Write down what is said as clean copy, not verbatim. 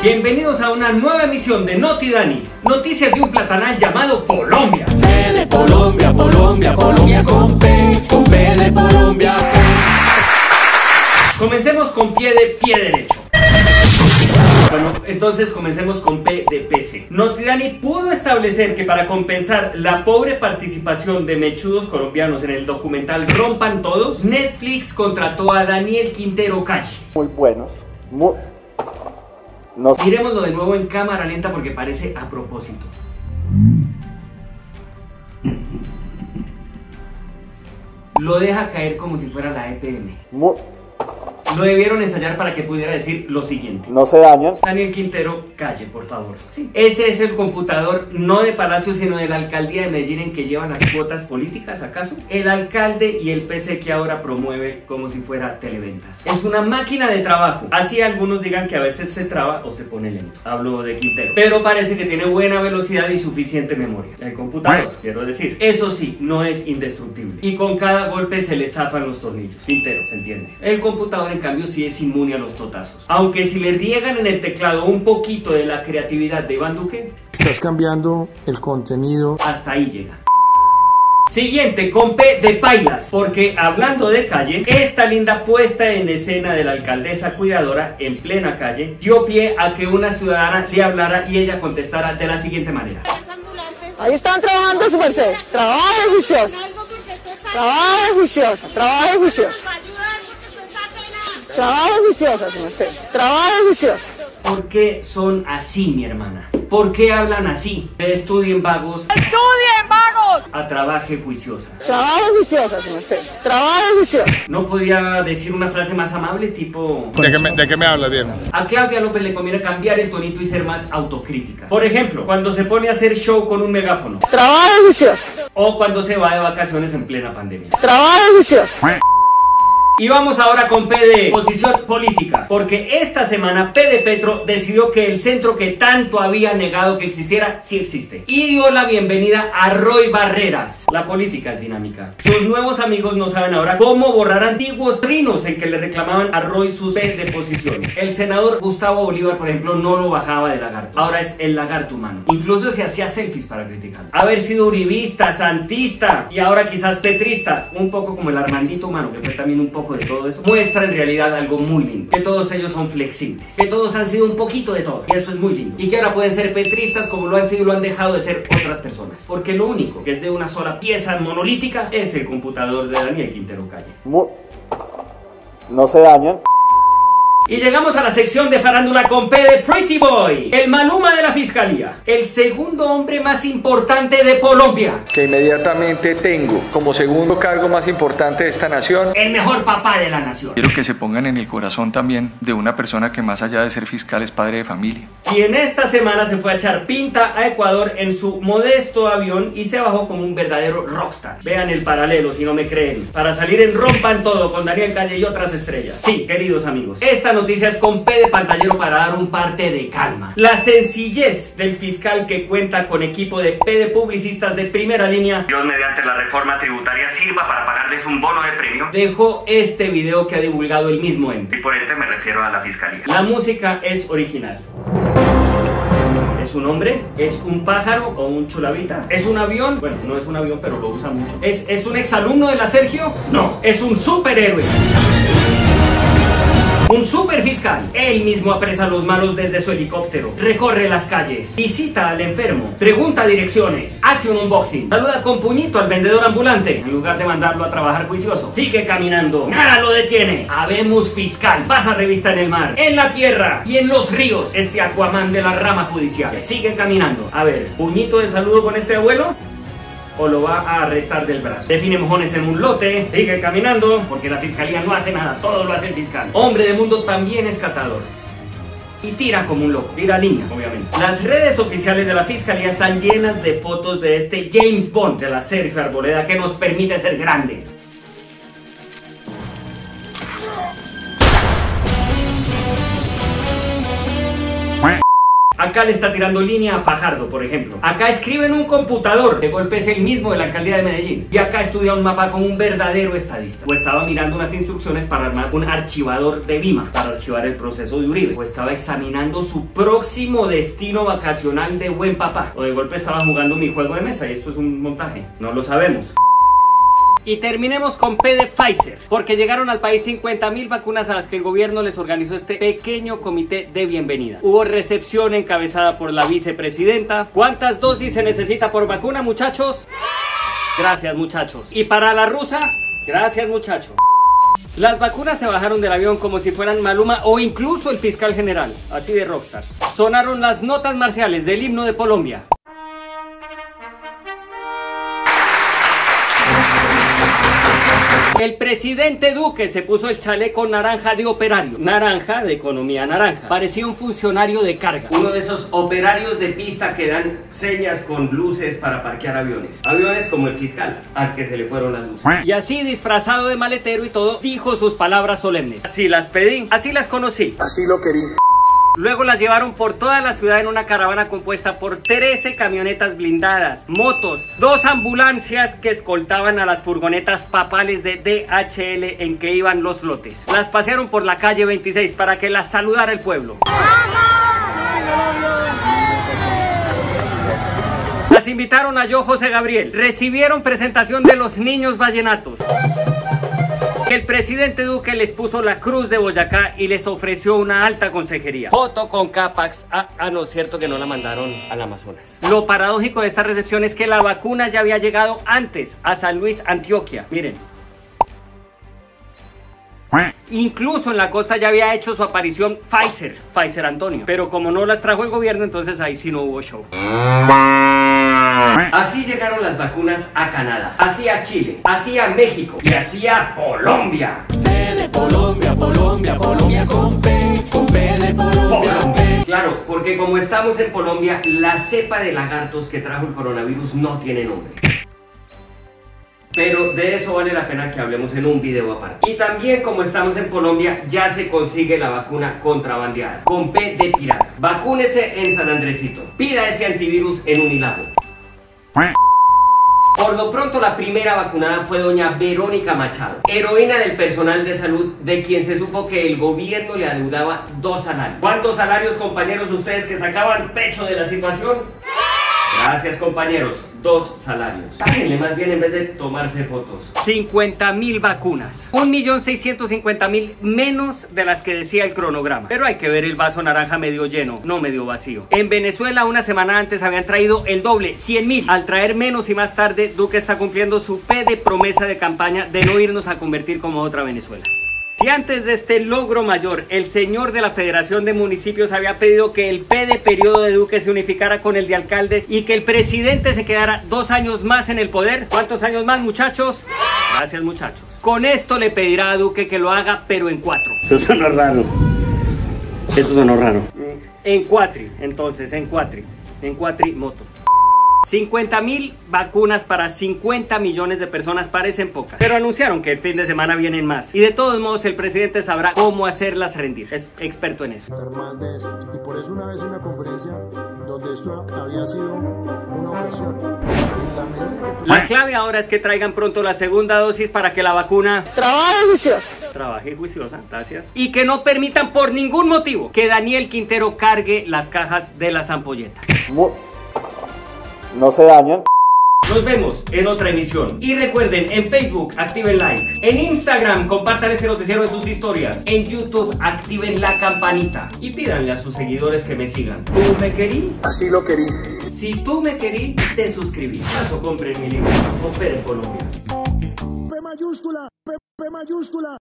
Bienvenidos a una nueva emisión de Noti Dani, noticias de un platanal llamado Colombia. P de Colombia, Colombia, Colombia con P de Colombia, P. Comencemos con pie derecho. Bueno, entonces comencemos con P de PC. Noti Dani pudo establecer que para compensar la pobre participación de mechudos colombianos en el documental Rompan Todos, Netflix contrató a Daniel Quintero Calle. Muy buenos, Miremoslo de nuevo en cámara lenta porque parece a propósito. Lo deja caer como si fuera la EPM. Lo debieron ensayar para que pudiera decir lo siguiente. No se dañan. Daniel Quintero Calle, por favor. Sí. Ese es el computador, no de Palacio, sino de la alcaldía de Medellín, en que llevan las cuotas políticas, ¿acaso? El alcalde y el PC que ahora promueve como si fuera televentas. Es una máquina de trabajo. Así algunos digan que a veces se traba o se pone lento. Hablo de Quintero. Pero parece que tiene buena velocidad y suficiente memoria. El computador, quiero decir. Eso sí, no es indestructible. Y con cada golpe se le zafan los tornillos. Quintero, se entiende. El computador, en cambio, sí es inmune a los totazos. Aunque si le riegan en el teclado un poquito de la creatividad de Iván Duque, estás cambiando el contenido. Hasta ahí llega. Siguiente, con P de pailas, porque hablando de calle, esta linda puesta en escena de la alcaldesa cuidadora en plena calle dio pie a que una ciudadana le hablara y ella contestara de la siguiente manera. Ahí están trabajando, su merced. Trabaje juiciosa. Trabaje juiciosa. Trabaje juiciosa. Trabaje juiciosa, su merced. Trabaje juiciosa. ¿Por qué son así, mi hermana? ¿Por qué hablan así? De estudien vagos. ¡Estudien, vagos! A trabaje juiciosa. Trabaje juiciosa, su merced. Trabaje juiciosa. ¿No podía decir una frase más amable, tipo... ¿De qué me hablas, Diego? A Claudia López le conviene cambiar el tonito y ser más autocrítica. Por ejemplo, cuando se pone a hacer show con un megáfono. Trabaje juiciosa. O cuando se va de vacaciones en plena pandemia. Trabaje juiciosa. Y vamos ahora con P de posición política, porque esta semana P de Petro decidió que el centro que tanto había negado que existiera, sí existe. Y dio la bienvenida a Roy Barreras. La política es dinámica. Sus nuevos amigos no saben ahora cómo borrar antiguos trinos en que le reclamaban a Roy sus P de posiciones. El senador Gustavo Bolívar, por ejemplo, no lo bajaba de lagarto. Ahora es el lagarto humano. Incluso se hacía selfies para criticarlo. Haber sido uribista, santista y ahora quizás petrista, un poco como el Armandito humano, que fue también un poco de todo eso, muestra en realidad algo muy lindo, que todos ellos son flexibles, que todos han sido un poquito de todo, y eso es muy lindo, y que ahora pueden ser petristas como lo han sido y lo han dejado de ser otras personas, porque lo único que es de una sola pieza monolítica es el computador de Daniel Quintero Calle. No se dañan. Y llegamos a la sección de farándula con P de Pretty Boy, el Maluma de la fiscalía, el segundo hombre más importante de Colombia, que inmediatamente tengo como segundo cargo más importante de esta nación, el mejor papá de la nación. Quiero que se pongan en el corazón también de una persona que más allá de ser fiscal es padre de familia. Quien esta semana se fue a echar pinta a Ecuador en su modesto avión y se bajó como un verdadero rockstar. Vean el paralelo si no me creen, para salir en Rompan Todo con Daniel Calle y otras estrellas. Sí, queridos amigos, esta noticia es con P de pantallero para dar un parte de calma. La sencillez del fiscal que cuenta con equipo de P de publicistas de primera línea, Dios mediante la reforma tributaria sirva para pagarles un bono de premio, dejó este video que ha divulgado el mismo ente. Y por ente me refiero a la fiscalía. La música es original. ¿Es un hombre? ¿Es un pájaro o un chulavita? ¿Es un avión? Bueno, no es un avión, pero lo usa mucho. ¿Es un exalumno de la Sergio? No, es un superhéroe. Un super fiscal. Él mismo apresa a los malos desde su helicóptero, recorre las calles, visita al enfermo, pregunta direcciones, hace un unboxing, saluda con puñito al vendedor ambulante en lugar de mandarlo a trabajar juicioso. Sigue caminando, nada lo detiene. Habemos fiscal, pasa revista en el mar, en la tierra y en los ríos. Este Aquaman de la rama judicial sigue caminando. A ver, puñito de saludo con este abuelo, o lo va a arrestar del brazo. Define mojones en un lote, sigue caminando, porque la fiscalía no hace nada, todo lo hace el fiscal. Hombre de mundo también es catador. Y tira como un loco, tira niña, obviamente. Las redes oficiales de la fiscalía están llenas de fotos de este James Bond de la Sergio Arboleda que nos permite ser grandes. Acá le está tirando línea a Fajardo, por ejemplo. Acá escribe en un computador, de golpe es el mismo de la alcaldía de Medellín. Y acá estudia un mapa como un verdadero estadista. O estaba mirando unas instrucciones para armar un archivador de Vima, para archivar el proceso de Uribe. O estaba examinando su próximo destino vacacional de buen papá. O de golpe estaba jugando mi juego de mesa y esto es un montaje. No lo sabemos. Y terminemos con P de Pfizer, porque llegaron al país 50.000 vacunas a las que el gobierno les organizó este pequeño comité de bienvenida. Hubo recepción encabezada por la vicepresidenta. ¿Cuántas dosis se necesita por vacuna, muchachos? Gracias, muchachos. ¿Y para la rusa? Gracias, muchachos. Las vacunas se bajaron del avión como si fueran Maluma o incluso el fiscal general, así de rockstars. Sonaron las notas marciales del himno de Colombia. El presidente Duque se puso el chaleco naranja de operario, naranja de economía naranja. Parecía un funcionario de carga, uno de esos operarios de pista que dan señas con luces para parquear aviones. Aviones como el fiscal, al que se le fueron las luces. Y así, disfrazado de maletero y todo, dijo sus palabras solemnes. Así las pedí, así las conocí. Así lo querí. Luego las llevaron por toda la ciudad en una caravana compuesta por 13 camionetas blindadas, motos, 2 ambulancias que escoltaban a las furgonetas papales de DHL en que iban los lotes. Las pasearon por la calle 26 para que las saludara el pueblo. Las invitaron a Yo José Gabriel. Recibieron presentación de los niños vallenatos. El presidente Duque les puso la Cruz de Boyacá y les ofreció una alta consejería. Foto con Capax. No es cierto que no la mandaron al Amazonas. Lo paradójico de esta recepción es que la vacuna ya había llegado antes a San Luis, Antioquia. Miren. Incluso en la costa ya había hecho su aparición Pfizer Antonio. Pero como no las trajo el gobierno, entonces ahí sí no hubo show. Así llegaron las vacunas a Canadá, así a Chile, así a México y así a Colombia. P de Colombia, Colombia, Colombia con P de Colombia. Claro, porque como estamos en Colombia, la cepa de lagartos que trajo el coronavirus no tiene nombre. Pero de eso vale la pena que hablemos en un video aparte. Y también como estamos en Colombia, ya se consigue la vacuna contrabandeada, con P de pirata. Vacúnese en San Andresito, pida ese antivirus en Unilago. Por lo pronto la primera vacunada fue doña Verónica Machado, heroína del personal de salud, de quien se supo que el gobierno le adeudaba 2 salarios. ¿Cuántos salarios, compañeros, ustedes que sacaban pecho de la situación? Gracias, compañeros, 2 salarios. Páguenle más bien en vez de tomarse fotos. 50.000 vacunas, 1.650.000 menos de las que decía el cronograma. Pero hay que ver el vaso naranja medio lleno, no medio vacío. En Venezuela una semana antes habían traído el doble, 100.000. Al traer menos y más tarde, Duque está cumpliendo su P de promesa de campaña de no irnos a convertir como otra Venezuela. Si antes de este logro mayor, el señor de la Federación de Municipios había pedido que el P de periodo de Duque se unificara con el de alcaldes y que el presidente se quedara 2 años más en el poder. ¿Cuántos años más, muchachos? Gracias, muchachos. Con esto le pedirá a Duque que lo haga, pero en 4. Eso sonó raro. Eso sonó raro. En cuatri, entonces, en cuatrimoto. 50.000 vacunas para 50 millones de personas parecen pocas, pero anunciaron que el fin de semana vienen más. Y de todos modos el presidente sabrá cómo hacerlas rendir. Es experto en eso. Más de eso. Y por eso una vez en una conferencia donde esto había sido una ocasión. En la medida que la clave ahora es que traigan pronto la segunda dosis para que la vacuna Trabaje juiciosa. trabaje juiciosa, gracias. Y que no permitan por ningún motivo que Daniel Quintero cargue las cajas de las ampolletas. No se dañan. Nos vemos en otra emisión. Y recuerden, en Facebook activen like, en Instagram compartan este noticiero en sus historias, en YouTube activen la campanita y pídanle a sus seguidores que me sigan. ¿Tú me querí? así lo querí. Si tú me querí, te suscribí. Paso, compren mi libro con P de Colombia. P mayúscula, P mayúscula.